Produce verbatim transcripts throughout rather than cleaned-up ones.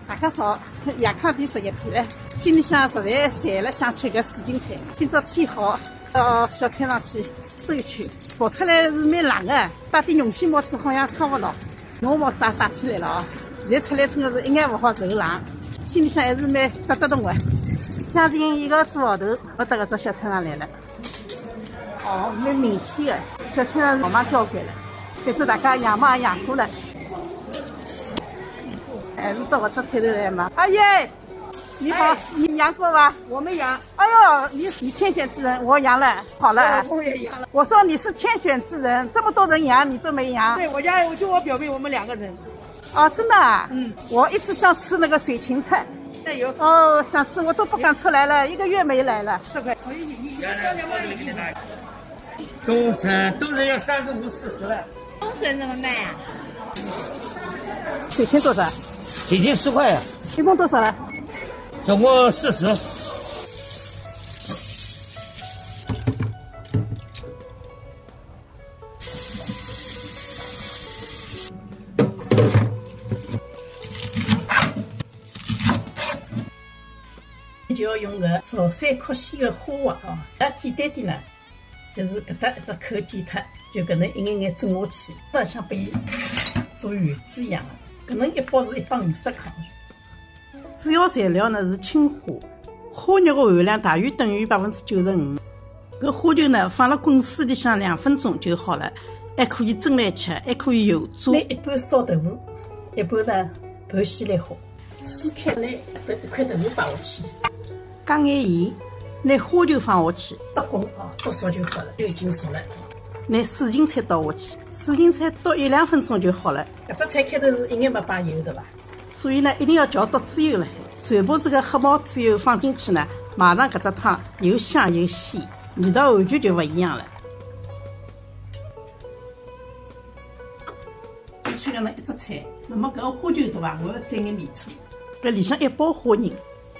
大家好，夜炕第十一天了，心里向实在馋了，想吃个水晶菜。今朝天好，到小菜场去走一圈，跑出来是蛮冷的，戴顶绒线帽子好像看不到，我帽子也戴起来了啊。现在出来真的是一眼不好受冷，心里向还是蛮得得动的。将近一个多号头，我到搿只小菜场来了。哦，蛮明显的，小菜场老忙交关了，反正大家养马也养过了。还是到我这菜头来嘛。阿姨，你好，哎、你养过吧？ 我没养。 哎呦，你你天选之人，我养了，好了。 我老公也养了。 我说你是天选之人，这么多人养，你都没养。 对，我家就我表妹，我们两个人。 哦，真的啊？ 嗯。 我一直想吃那个水芹菜。 那有。 哦，想吃，我都不敢出来了，一个月没来了。 四块。你你你冬笋冬笋要三十五四十了。 冬笋怎么卖呀？ 水芹多少？ 水芹十块呀。 一共多少了？ 总共四十。 就要用个潮汕壳线的花滑哦，那简单点呢，就是搿搭一只口剪脱，就搿能一眼眼整下去，不像拨伊做圆珠一样的。搿能一包是一百五十克。主要材料呢是青花，花肉的含量大约等于百分之九十五。搿花球呢放辣滚水里向两分钟就好了，还可以蒸来吃，还可以油炸。拿一半烧豆腐，一半呢拌西兰花，撕开来一块豆腐摆下去，加眼盐，拿花球放下去，倒滚哦，倒烧就好了，就已经熟了。拿水芹菜倒下去，水芹菜倒一两分钟就好了。搿只菜开头是一眼没摆油的吧？所以呢，一定要调到猪油了。全部这个黑毛猪油放进去呢，马上搿只汤又香又鲜，味道完全就不一样了。吃搿能一只菜，那么搿个花球对伐？我要蘸眼米醋，搿里向一包花仁。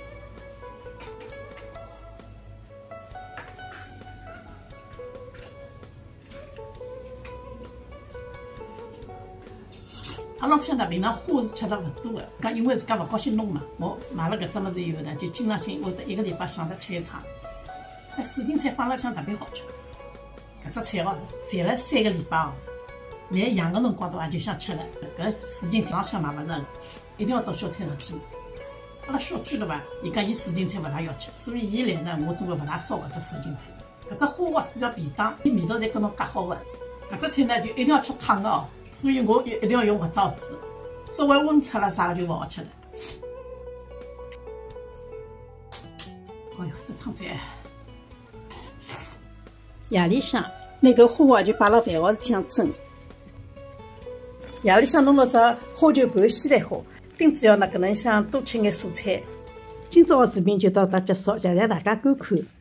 阿拉屋里向呢，平常花是吃得勿多的，讲因为自家勿高兴弄嘛，我买了搿只物事以后呢，就经常性会得一个礼拜想着吃一趟。搿水芹菜放辣向特别好吃，搿只菜哦，馋了三个礼拜哦，连养个辰光对伐就想吃了。搿水芹菜浪向买勿着，一定要到小菜场去买。阿拉小区对伐，伊讲伊水芹菜勿大要吃，所以伊来呢，我总归勿大烧搿只水芹菜。搿只花滑只要便当，伊味道侪跟侬夹好个。搿只菜呢就一定要吃烫个哦。所以我一定要用搿只盒子，稍微温脱了啥个就勿好吃了。哎哟，这汤菜！夜里向拿搿花滑就摆辣饭盒子上蒸。夜里向弄了只花球拌西兰花，顶主要呢搿能想多吃眼蔬菜。今朝的视频就到这结束，谢谢大家观看。